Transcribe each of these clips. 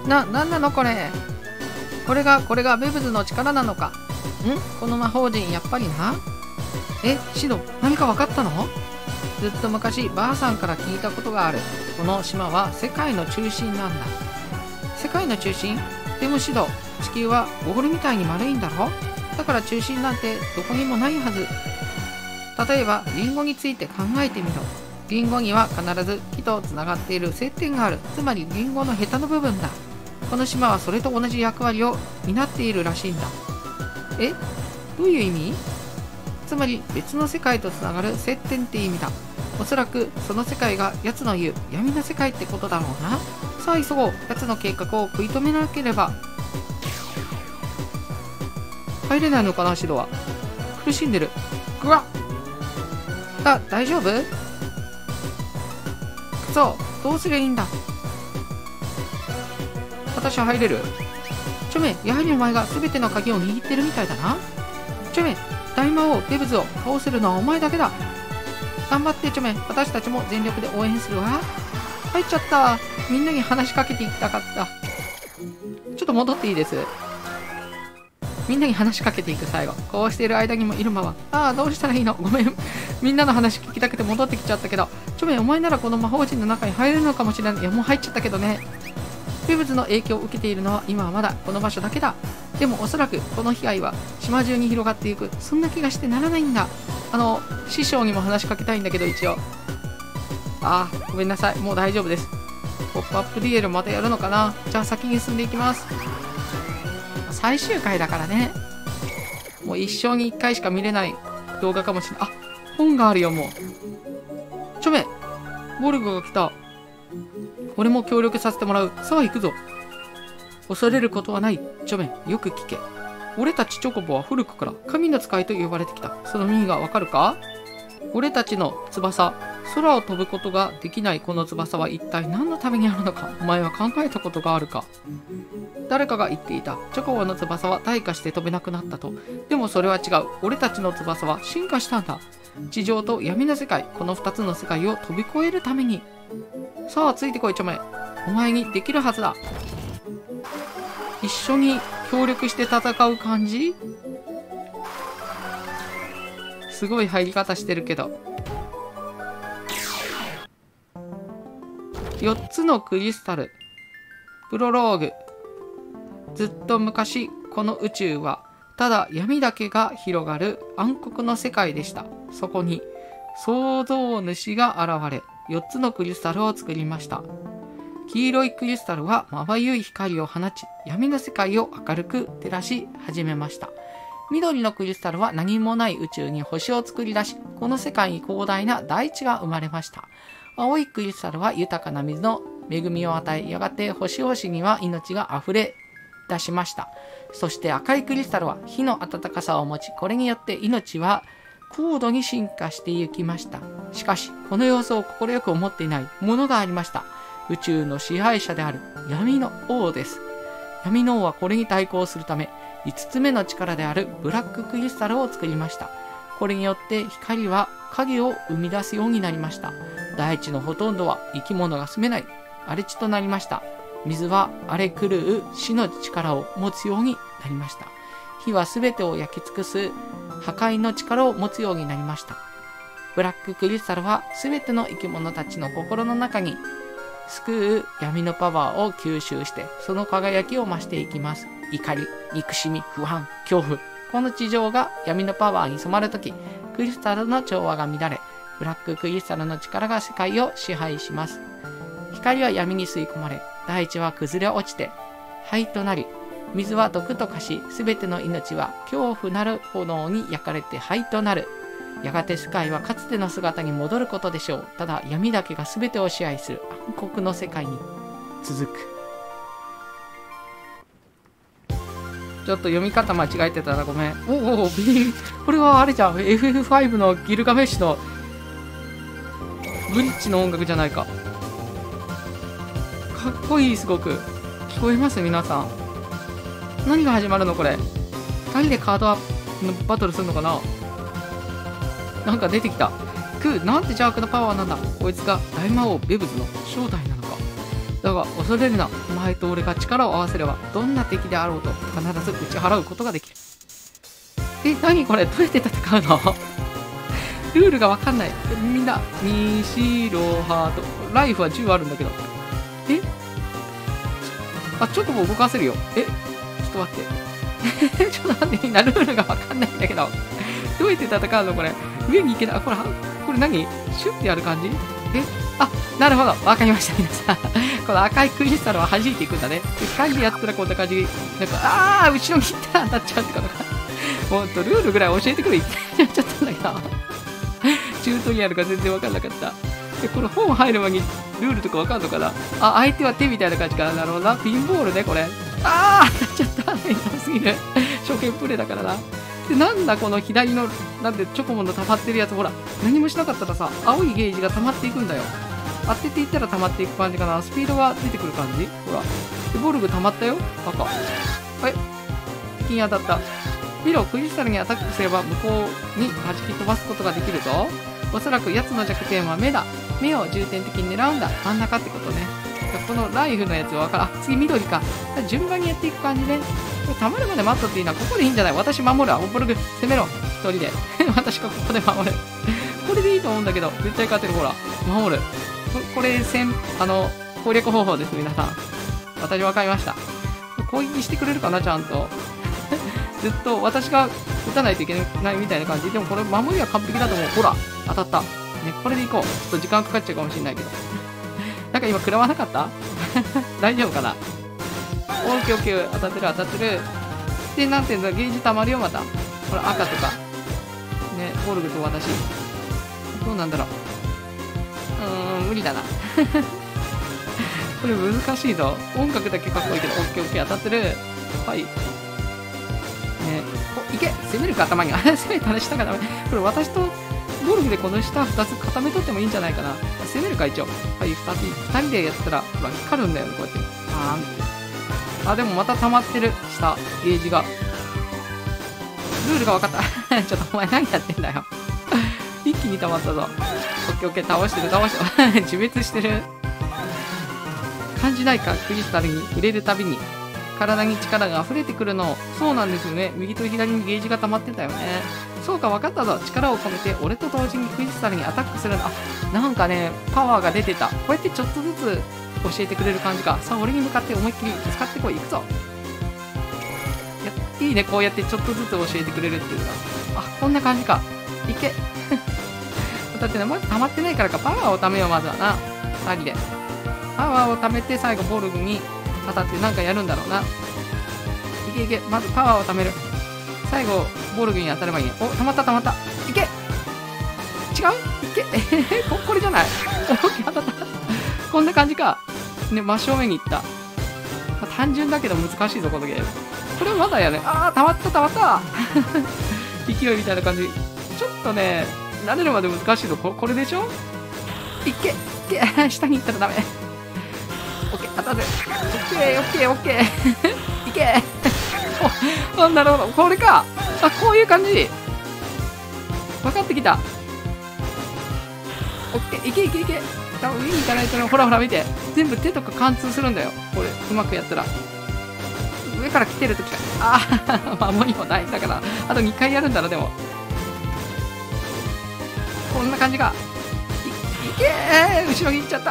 なんなのこれ。これがベブズの力なのか。この魔法陣やっぱりな。シド、何か分かったの？ずっと昔ばあさんから聞いたことがある。この島は世界の中心なんだ。世界の中心？でもシド、地球はボールみたいに丸いんだろ？だから中心なんてどこにもないはず。例えばリンゴについて考えてみろ。リンゴには必ず木とつながっている接点がある。つまりリンゴのヘタの部分だ。この島はそれと同じ役割を担っているらしいんだ。どういう意味？つまり別の世界とつながる接点って意味だ。おそらくその世界が奴の言う闇の世界ってことだろうな。さあ急ごう。奴の計画を食い止めなければ。入れないのかな、シドは。苦しんでる。ぐわっ。大丈夫？くそ、どうすりゃいいんだ。私は入れる？チョメ、やはりお前が全ての鍵を握ってるみたいだな。チョメ、大魔王ベブズを倒せるのはお前だけだ。頑張ってチョメ、私たちも全力で応援するわ。入っちゃった。みんなに話しかけていきたかった。ちょっと戻っていいです。みんなに話しかけていく。最後こうしている間にもイルマはどうしたらいいの、ごめん、みんなの話聞きたくて戻ってきちゃったけど、チョメ、お前ならこの魔法陣の中に入れるのかもしれない。いや、もう入っちゃったけどね。ベブズの影響を受けているのは今はまだこの場所だけだ。でもおそらくこの被害は島中に広がっていく、そんな気がしてならないんだ。師匠にも話しかけたいんだけど、一応ごめんなさい、もう大丈夫です。ポップアップディエルまたやるのかな。じゃあ先に進んでいきます。最終回だからね、もう一生に一回しか見れない動画かもしれない。本があるよ。もうチョメ、ボルゴが来た。俺も協力させてもらう。さあ行くぞ。恐れることはない。チョメ、よく聞け。俺たちチョコボは古くから神の使いと呼ばれてきた。その意味がわかるか？俺たちの翼、空を飛ぶことができないこの翼は一体何のためにあるのか、お前は考えたことがあるか？誰かが言っていた。チョコボの翼は退化して飛べなくなったと。でもそれは違う。俺たちの翼は進化したんだ。地上と闇の世界、この2つの世界を飛び越えるために。さあついてこいチョメ、お前にできるはずだ。一緒に協力して戦う感じ？すごい入り方してるけど。4つのクリスタル。プロローグ。ずっと昔この宇宙はただ闇だけが広がる暗黒の世界でした。そこに創造主が現れ、4つのクリスタルを作りました。黄色いクリスタルはまばゆい光を放ち、闇の世界を明るく照らし始めました。緑のクリスタルは何もない宇宙に星を作り出し、この世界に広大な大地が生まれました。青いクリスタルは豊かな水の恵みを与え、やがて星々には命が溢れ出しました。そして赤いクリスタルは火の温かさを持ち、これによって命は高度に進化していきました。しかし、この様子を快く思っていないものがありました。宇宙の支配者である闇の王です。闇の王はこれに対抗するため、5つ目の力であるブラッククリスタルを作りました。これによって光は影を生み出すようになりました。大地のほとんどは生き物が住めない荒れ地となりました。水は荒れ狂う死の力を持つようになりました。火は全てを焼き尽くす破壊の力を持つようになりました。ブラッククリスタルは全ての生き物たちの心の中に救う闇のパワーを吸収して、その輝きを増していきます。怒り、憎しみ、不安、恐怖。この地上が闇のパワーに染まるとき、クリスタルの調和が乱れ、ブラッククリスタルの力が世界を支配します。光は闇に吸い込まれ、大地は崩れ落ちて灰となり、水は毒と化し、すべての命は恐怖なる炎に焼かれて灰となる。やがて世界はかつての姿に戻ることでしょう。ただ闇だけがすべてを支配する暗黒の世界に続く。ちょっと読み方間違えてたらごめん。これはあれじゃん。FF5 のギルガメッシュのブリッジの音楽じゃないか。かっこいい、すごく。聞こえます皆さん。何が始まるのこれ。2人でカードアップのバトルするのかな。なんか出てきた。なんて邪悪なパワーなんだ。こいつが大魔王ベブズの正体なのか。だが恐れるな。お前と俺が力を合わせれば、どんな敵であろうと必ず打ち払うことができる。何これ、どうやって戦うのルールがわかんない。みんな、西ロハート。ライフは10あるんだけど。ちょっともう動かせるよ。ちょっと待って。ちょっと待って、みんなルールがわかんないんだけど。どうやって戦うのこれ。上に行けない。これ何シュッてやる感じなるほど。わかりました、皆さん。この赤いクリスタルは弾いていくんだね。光でやったらこんな感じ。なんか、後ろに行ったら当たっちゃうってことか。ほんと、ルールぐらい教えてくれって言っちゃったんだけど。チュートリアルが全然わかんなかった。この本入る前にルールとかわかんのかな。相手は手みたいな感じかな。なるほどな。ピンボールね、これ。当たっちゃった。めんどすぎる。初見プレイだからな。で、なんだこの左の、なんでチョコモンの溜まってるやつ、ほら、何もしなかったらさ、青いゲージが溜まっていくんだよ。当てていったら溜まっていく感じかな。スピードが出てくる感じほら。で、ボルグ溜まったよ。赤。敵に当たった。見ろ、クリスタルにアタックすれば向こうに弾き飛ばすことができるぞ。おそらく奴の弱点は目だ。目を重点的に狙うんだ。真ん中ってことね。このライフのやつは分からん。次緑か。順番にやっていく感じね。これ溜まるまで待っとっていいな。ここでいいんじゃない？私守るわ。ボルグ、攻めろ。一人で。私がここで守る。これでいいと思うんだけど、絶対勝てる。ほら。守る。これ、攻略方法です、皆さん。私分かりました。攻撃してくれるかな、ちゃんと。ずっと私が打たないといけないみたいな感じ。でもこれ、守りは完璧だと思う。ほら、当たった。ね、これでいこう。ちょっと時間かかっちゃうかもしれないけど。なんか今、食らわなかった大丈夫かな。オッケーオッケー。当たってる、当たってる。で、なんていうんだ、ゲージ溜まるよ、また。ほら、赤とか。ね、ボルグと私。どうなんだろう。無理だな。これ難しいぞ。音楽だけかっこいいけど、オッケーオッケー、当たってる。はい。ね、いけ攻めるか、頭に。攻めたら下がダメ。これ私とボルグでこの下2つ固めとってもいいんじゃないかな。攻めるか、一応。はい、2人でやったら、ほら、光るんだよね、こうやって。でもまた溜まってる。下、ゲージが。ルールが分かった。ちょっとお前何やってんだよ。一気に溜まったぞ。オッケーオッケー、倒してる、倒してる。自滅してる。感じないか、クリスタルに触れるたびに体に力が溢れてくるの。そうなんですよね。右と左にゲージが溜まってたよね。そうか、分かったぞ。力を込めて俺と同時にクリスタルにアタックするの。なんかね、パワーが出てた。こうやってちょっとずつ教えてくれる感じか。さあ、俺に向かって思いっきり使ってこい。行くぞ。いいね、こうやってちょっとずつ教えてくれるっていうのが。こんな感じか。いけ。だってね、まず溜まってないからか。パワーを貯めよう、まずはな。2人で。パワーを貯めて、最後ボルグに当たってなんかやるんだろうな。いけいけ。まずパワーを貯める。最後、ボルグに当たればいいね。溜まった溜まった。いけ違ういけこれじゃない当たった。こんな感じか。ね、真正面に行った。単純だけど難しいぞ、このゲーム。これまだやね。溜まった溜まった勢いみたいな感じ。ちょっとね、慣れるまで難しいぞ。これでしょいけ下に行ったらダメ。オッケー、当たる。オッケー、オッケー、オッケー。いけなるほど。これか。こういう感じ。分かってきた。オッケー、いけいけいけ。多分上に行かないとね、ほらほら見て。全部手とか貫通するんだよ。これ、うまくやったら。上から来てるときか。守りも大事だから。あと2回やるんだろ、でも。こんな感じか。いけー後ろに行っちゃった。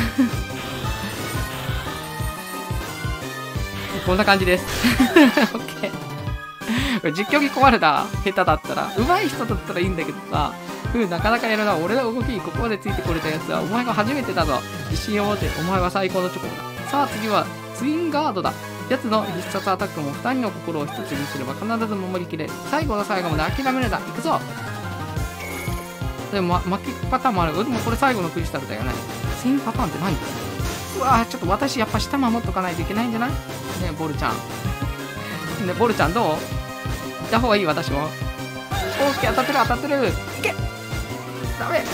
こんな感じです。オッケー。これ実況に困るな。下手だったら。上手い人だったらいいんだけどさ。なかなかやるな。俺の動きにここまでついてこれたやつは、お前が初めてだぞ。自信を持って、お前は最高のチョコだ。さあ次は、ツインガードだ。奴の必殺アタックも2人の心を一つにすれば必ず守りきれる。最後の最後まで諦めるな。行くぞ。でも、負けパターンもある。でもこれ最後のクリスタルだよね。ツインパターンって何？うわー、ちょっと私やっぱ下守っとかないといけないんじゃない？ねえ、ボルちゃん。ねえ、ボルちゃんどう？行った方がいい、私も。オーケー、当たってる、当たってる。いけ！ダメ！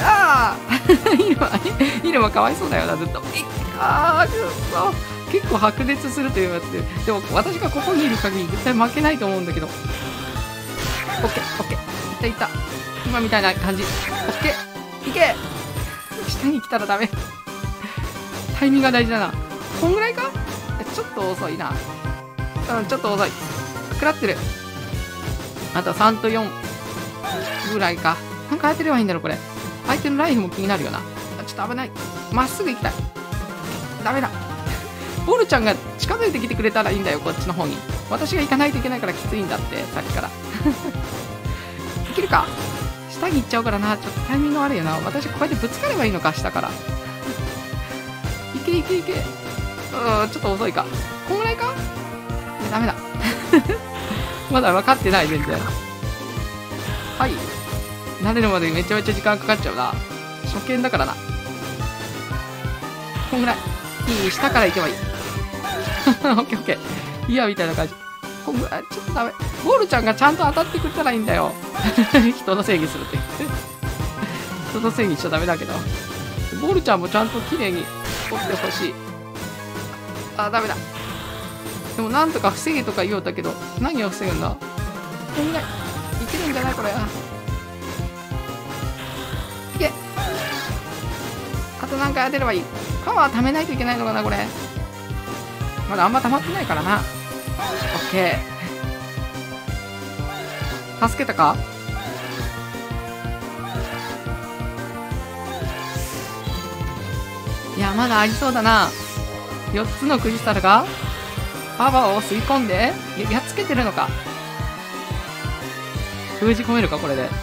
イルマかわいそうだよな、ずっと。結構白熱するというやつで。でも、私がここにいる限り絶対負けないと思うんだけど。オッケー、オッケー。いったいった。今みたいな感じ。オッケー。いけ！下に来たらダメ。タイミングが大事だな。こんぐらいか？ ちょっと遅いな。ちょっと遅い。食らってる。あと3と4ぐらいか。なんか当てればいいんだろ、これ。相手のライフも気になるよな。ちょっと危ない。まっすぐ行きたい。ダメだ。ボルちゃんが近づいてきてくれたらいいんだよ、こっちの方に。私が行かないといけないからきついんだって、さっきから。いけるか？下に行っちゃうからな。ちょっとタイミング悪いよな。私こうやってぶつかればいいのか、下から。いけいけいけ。ちょっと遅いか。こんぐらいか？ダメだ。まだ分かってない、全然。はい。慣れるまでめちゃめちゃ時間かかっちゃうな。初見だからな。こんぐらい。いい、下から行けばいい。オッケーオッケー。いや、みたいな感じ。こんぐらい、ちょっとダメ。ボールちゃんがちゃんと当たってくれたらいいんだよ。人の正義するって。人の正義しちゃダメだけど。ボールちゃんもちゃんと綺麗に取ってほしい。あ、ダメだ。でもなんとか防げとか言おうたけど、何を防ぐんだ？こんぐらい。いけるんじゃないこれ。いけ。あと何回当てればいい。パワー貯めないといけないのかな、これ。まだあんま溜まってないからな。オッケー。助けたか？いや、まだありそうだな。4つのクリスタルがパワーを吸い込んで、やっつけてるのか。封じ込めるか、これで。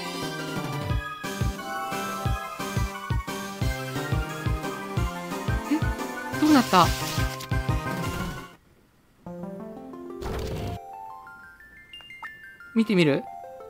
どうなった？見てみる？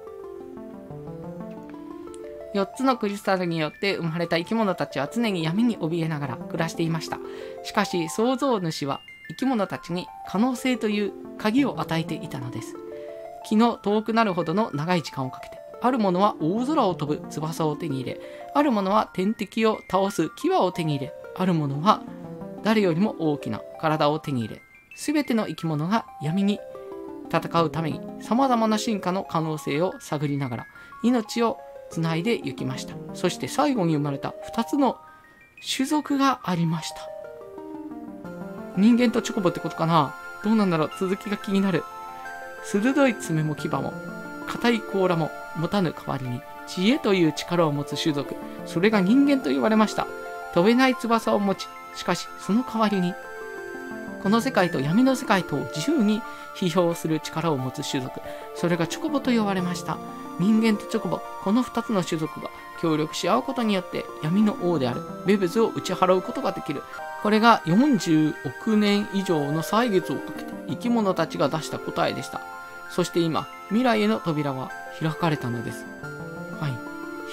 4 つのクリスタルによって生まれた生き物たちは常に闇に怯えながら暮らしていました。しかし創造主は生き物たちに可能性という鍵を与えていたのです。気の遠くなるほどの長い時間をかけて、ある者は大空を飛ぶ翼を手に入れ、ある者は天敵を倒す牙を手に入れ、ある者は誰よりも大きな体を手に入れ、すべての生き物が闇に戦うために様々な進化の可能性を探りながら命をつないでいきました。そして最後に生まれた2つの種族がありました。人間とチョコボってことかな？どうなんだろう？続きが気になる。鋭い爪も牙も硬い甲羅も持たぬ代わりに知恵という力を持つ種族、それが人間と言われました。飛べない翼を持ち、しかしその代わりにこの世界と闇の世界とを自由に批評する力を持つ種族、それがチョコボと呼ばれました。人間とチョコボ、この2つの種族が協力し合うことによって闇の王であるベブズを打ち払うことができる。これが40億年以上の歳月をかけて生き物たちが出した答えでした。そして今、未来への扉は開かれたのです。はい。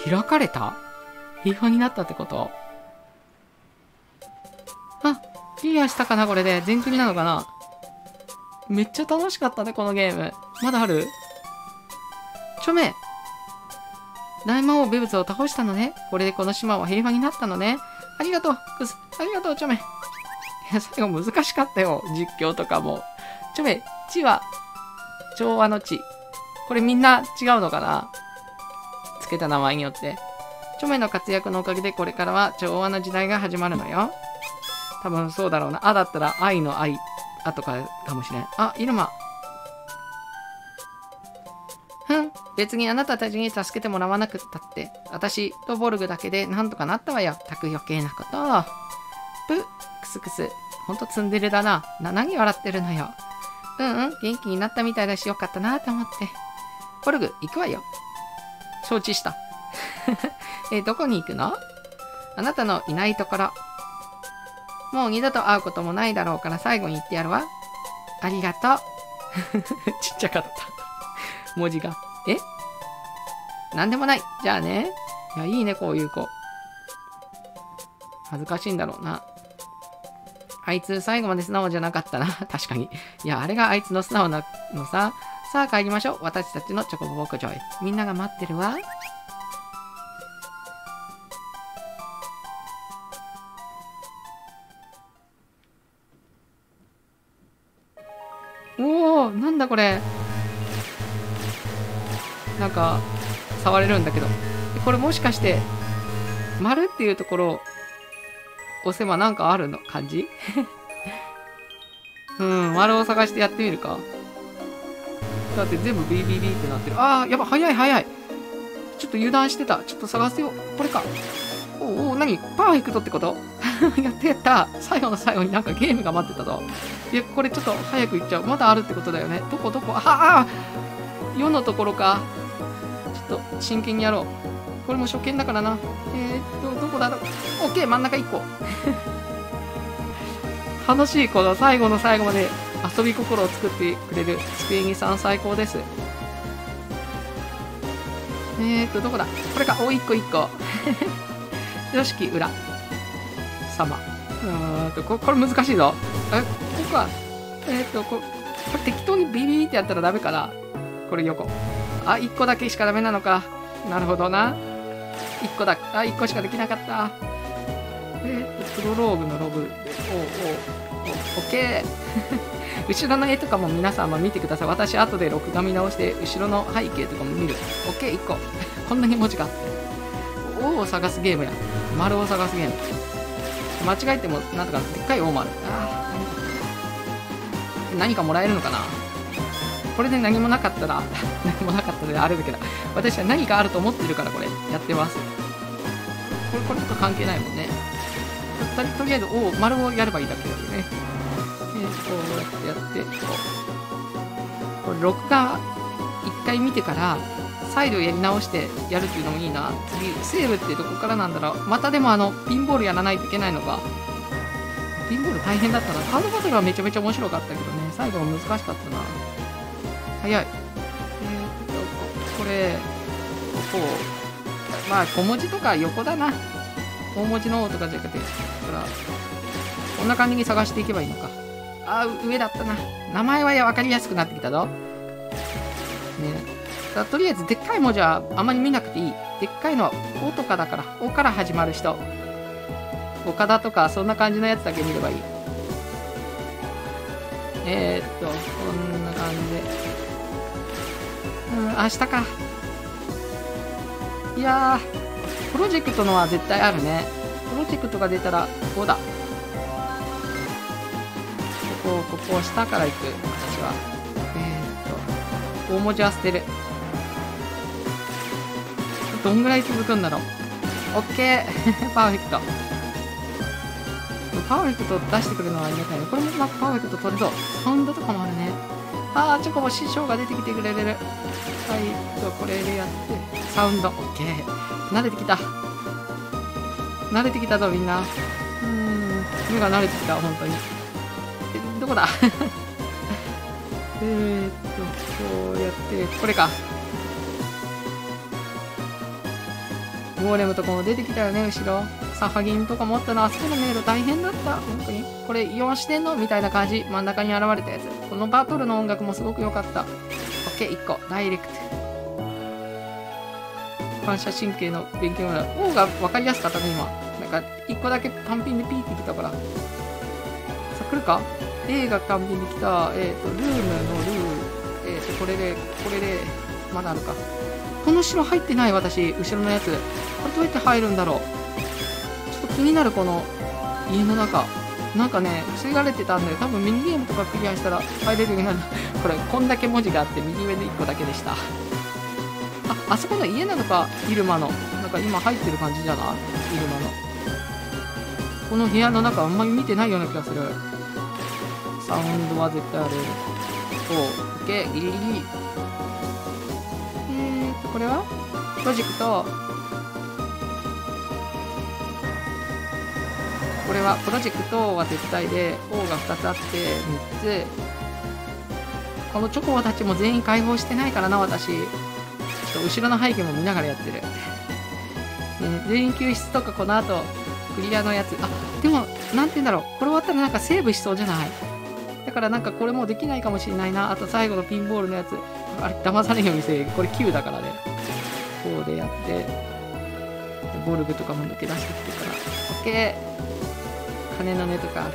開かれた？平和になったってこと？あ、クリアしたかなこれで。全クリなのかな？めっちゃ楽しかったね、このゲーム。まだある？チョメ！大魔王ベブズを倒したのね。これでこの島は平和になったのね。ありがとう、クス。ありがとう、チョメ。いや、最後難しかったよ。実況とかも。チョメ、地は、調和の地。これみんな違うのかな？つけた名前によって。チョメの活躍のおかげでこれからは調和の時代が始まるのよ。多分そうだろうな。あだったら愛の愛。あとかもしれん。あ、イルマ。別にあなたたちに助けてもらわなくったって、私とボルグだけでなんとかなったわよ。たく余計なこと。ぷ、クスクス。ほんとツンデレだな。何笑ってるのよ。元気になったみたいだしよかったなと思って。ボルグ、行くわよ。承知した。どこに行くの？あなたのいないところ。もう二度と会うこともないだろうから最後に言ってやるわ。ありがとう。ちっちゃかった。文字が。なんでもない。じゃあね。いや、いいね、こういう子。恥ずかしいんだろうな。あいつ最後まで素直じゃなかったな。確かに。いや、あれがあいつの素直なのさ。さあ帰りましょう。私たちのチョコボ牧場へ。みんなが待ってるわ。おー、なんだこれ。なんか、触れるんだけど。これもしかして、丸っていうところを押せばなんかあるの感じ丸を探してやってみるか。だって全部ビビビってなってる。ああ、やば、早い早い。ちょっと油断してた。ちょっと探せよ。これか。おお、何パーフェクトってことやったやった。最後の最後になんかゲームが待ってたぞ。いや、これちょっと早く行っちゃう。まだあるってことだよね。どこどこああ !4 のところか。ちょっと真剣にやろう。これも初見だからな。どこだろう。オッケー、真ん中1個。楽しい、この最後の最後まで遊び心を作ってくれるスペインさん最高です。どこだこれか。お、1個1個。よしき裏。様。これ難しいぞ。ここは、これ適当にビビーってやったらダメかな。これ横。あ、1個だけしかダメなのか。なるほどな。1個だ。あ、1個しかできなかった。プロローグのログ。オッケー。後ろの絵とかも皆さんも見てください。私、後で録画見直して、後ろの背景とかも見る。オッケー、1個。こんなに文字があって。O を探すゲームや。丸を探すゲーム。間違えても、なんとか、でっかい O 丸。何かもらえるのかな。これで何もなかったら、何もなかったであれだけど、私は何かあると思ってるから、これ、やってます。これと関係ないもんね。とりあえず、丸をやればいいだけだよね。こうやって、これ、録画1回見てから、再度やり直してやるっていうのもいいな。次、セーブってどこからなんだろう。またでもピンボールやらないといけないのか。ピンボール大変だったな。カードバトルはめちゃめちゃ面白かったけどね。最後は難しかったな。早い。これ、こう。まあ、小文字とか横だな。大文字の O とかじゃなくて。だから、こんな感じに探していけばいいのか。上だったな。名前は分かりやすくなってきたぞ。ね。とりあえず、でっかい文字はあまり見なくていい。でっかいのは O とかだから、O から始まる人。岡田とか、そんな感じのやつだけ見ればいい。こんな感じで。下か。いやー、プロジェクトのは絶対あるね。プロジェクトが出たら、5だ。ここを下から行く、私は。大文字は捨てる。どんぐらい続くんだろう。オッケーパーフェクト。パーフェクト出してくれるのはありがたいね。これもなんかパーフェクト取れそう。サウンドとかもあるね。チョコボ師匠が出てきてくれる。これでやって、サウンド、オッケー。慣れてきた。慣れてきたぞ、みんな。目が慣れてきた、本当に。どこだこうやって、これか。ゴーレムとかも出てきたよね、後ろ。サファギンとかもあったな。あそこの迷路大変だった。本当に。これ、4してんのみたいな感じ。真ん中に現れたやつ。このバトルの音楽もすごく良かった。オッケー、1個。ダイレクト。反射神経の勉強だ。O が分かりやすかったね、今。なんか、1個だけ単品でピーってきたから。さあ、来るか？ A が単品できた。ルームのルー。これで、まだあるか。この城入ってない、私。後ろのやつ。これどうやって入るんだろう。ちょっと気になる、この家の中。なんかね、防がれてたんで、多分ミニゲームとかクリアしたら入れるようになる。これ、こんだけ文字があって、右上で1個だけでした。あそこの家なのか、イルマの。なんか今入ってる感じじゃない？イルマの。この部屋の中あんまり見てないような気がする。サウンドは絶対ある。オッケー、ギリギリ。これはプロジェクト。これはプロジェクトは絶対で、O が2つあって、3つ。このチョコボたちも全員解放してないからな、私。後ろの背景も見ながらやってる。全員救出とかこの後、クリアのやつ。でも、なんて言うんだろう。これ終わったらなんかセーブしそうじゃない？だからなんかこれもうできないかもしれないな。あと最後のピンボールのやつ。あれ、騙されんようにせえ。これ9だからね。こうでやって、ボルグとかも抜け出してきてから。オッケー。鐘の音とか。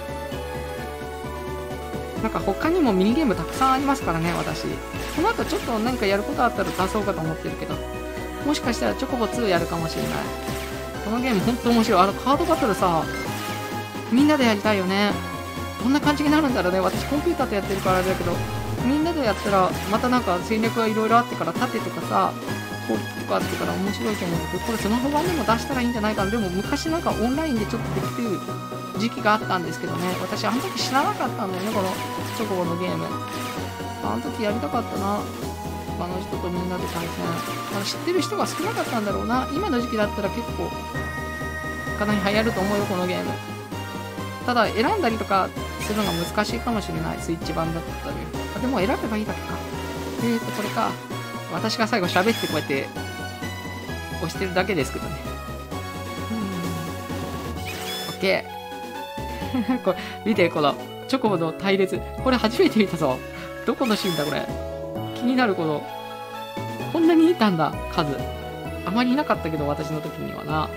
なんか他にもミニゲームたくさんありますからね、私。この後ちょっと何かやることあったら出そうかと思ってるけど。もしかしたらチョコボ2やるかもしれない。このゲームほんと面白い。カードバトルさ、みんなでやりたいよね。 どんな感じになるんだろうね。私コンピューターとやってるからあれだけど、みんなでやったらまたなんか戦略がいろいろあってから、盾とかさ攻撃とかあってから面白いと思うんだけど、これスマホ版でも出したらいいんじゃないかな。でも昔なんかオンラインでちょっとできてる時期があったんですけどね、私あの時知らなかったんだよね、このチョコボのゲーム。あの時やりたかったな、他の人とみんなで対戦。知ってる人が少なかったんだろうな。今の時期だったら結構かなり流行ると思うよ、このゲーム。ただ選んだりとかするのが難しいかもしれない、スイッチ版だったり。あ、でも選べばいいだけか。これか。私が最後喋ってこうやって押してるだけですけどね。オッケー。これ見て、このチョコボの隊列、これ初めて見たぞ。どこのシーンだこれ。気になる。こんなにいたんだ、数。あまりいなかったけど、私の時にはな。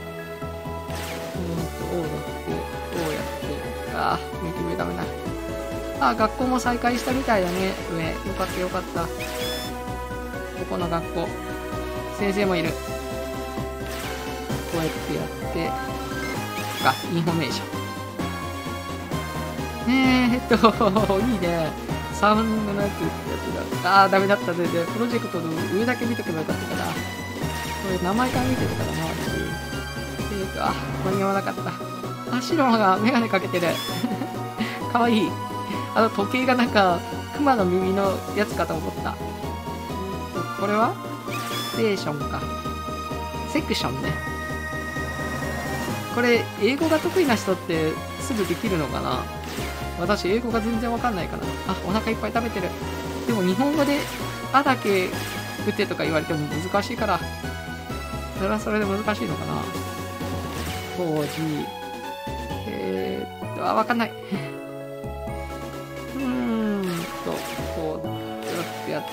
あー、見て上ダメだ。あー、学校も再開したみたいだね、上。よかったよかった。ここの学校。先生もいる。こうやってやって、あ、インフォメーション。いいね。サウンドのやつやってた。あー、ダメだった。で、プロジェクトの上だけ見とけばよかったから。これ名前から見てるからな、私。間に合わなかった。あ、シロマがメガネかけてる。かわいい。時計がなんか、クマの耳のやつかと思った。これはステーションか。セクションね。これ、英語が得意な人ってすぐできるのかな。私、英語が全然わかんないから。あ、お腹いっぱい食べてる。でも日本語で、あだけ打てとか言われても難しいから。それはそれで難しいのかな。4G。わかんない。こうやって。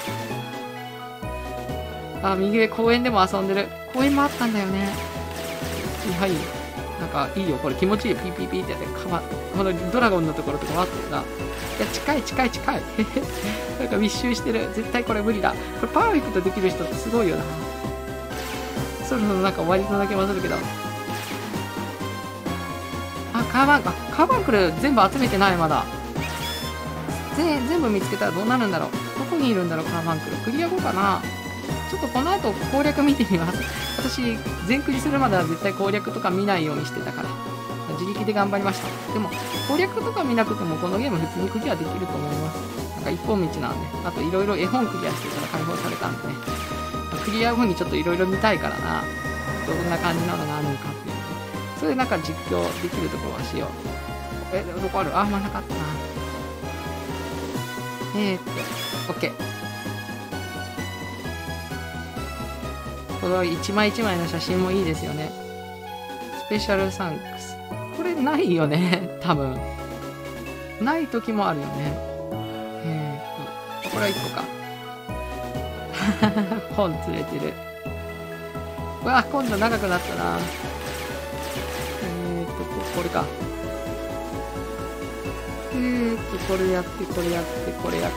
あ、右上公園でも遊んでる。公園もあったんだよね。はい。なんかいいよ。これ気持ちいいよ。ピーピーピーってやって、このドラゴンのところとかもあってさ。いや、近い。なんか密集してる。絶対これ無理だ。これパーフェクトできる人ってすごいよな。そろそろなんか終わりそうな気もするけど。あ、カーバンか。カーバンクル全部集めてない、まだ。全部見つけたらどうなるんだろう。どこにいるんだろう、カーバンクル。クリア後かな。ちょっとこの後攻略見てみます。私、全クリするまでは絶対攻略とか見ないようにしてたから。自力で頑張りました。でも、攻略とか見なくてもこのゲーム普通にクリアできると思います。なんか一本道なんで。あといろいろ絵本クリアしてから解放されたんでね。クリア後にちょっといろいろ見たいからな。どんな感じなのがあるのかっていうの。それでなんか実況できるところはしよう。どこある？あ、まあなかったな。OK。この一枚一枚の写真もいいですよね。スペシャルサンクス。これないよね。多分。ない時もあるよね。これは1個か。本釣れてる。うわ、今度長くなったな。これか。これやって、こうやって、こうやって。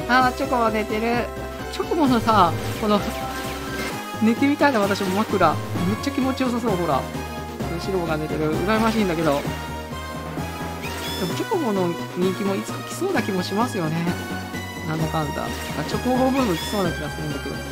あー、チョコは寝てる。チョコモのさ、この、寝てみたいな私も枕。めっちゃ気持ちよさそう、ほら。白が寝てる。羨ましいんだけど。でもチョコモの人気もいつか来そうな気もしますよね。なんだかんだ。チョコボブーム来そうな気がするんだけど。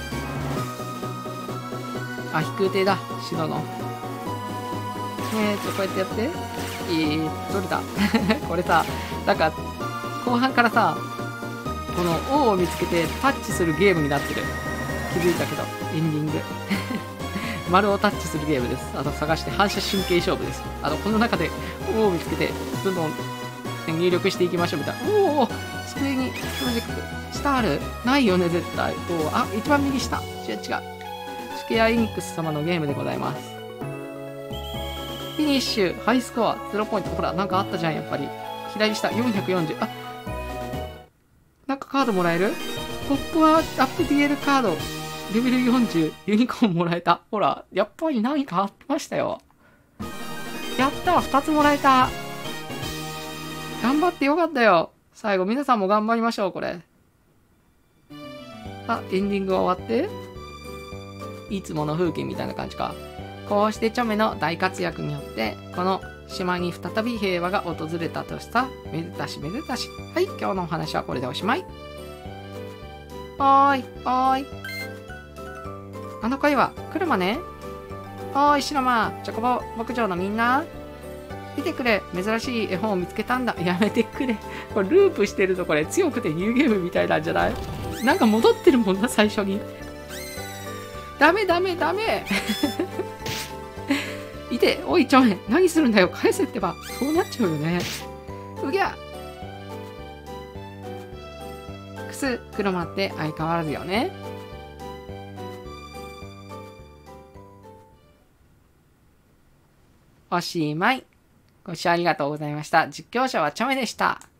あ、飛空艇だ。白の。こうやってやって。取れた。これさ、なんか、後半からさ、この O を見つけてタッチするゲームになってる。気づいたけど、エンディング。丸をタッチするゲームです。探して反射神経勝負です。この中で O を見つけて、どんどん入力していきましょうみたいな。机にプロジェクト。下ある？ないよね、絶対。一番右下。違う。スケアイニックス様のゲームでございます。フィニッシュ、ハイスコア、0ポイント。ほら、なんかあったじゃん、やっぱり。左下、440。あ、なんかカードもらえる？ポップアップ DL カード、レベル40、ユニコーンもらえた。ほら、やっぱり何かあってましたよ。やった、2つもらえた。頑張ってよかったよ。最後、皆さんも頑張りましょう、これ。あ、エンディングが終わって、いつもの風景みたいな感じか。こうしてチョメの大活躍によって、この島に再び平和が訪れたとした。めでたしめでたし。はい、今日のお話はこれでおしまい。おーい、おーい。あの声は、車ね。おーい、シロマ、チョコボ牧場のみんな。見てくれ、珍しい絵本を見つけたんだ。やめてくれ。これループしてるとこれ強くてニューゲームみたいなんじゃない？なんか戻ってるもんな、最初に。ダメダメダメいて、おいちょめ、何するんだよ、返せってば。そうなっちゃうよね。うぎゃ。クス、クロマって相変わらずよね。おしまい。ご視聴ありがとうございました。実況者はチョメでした。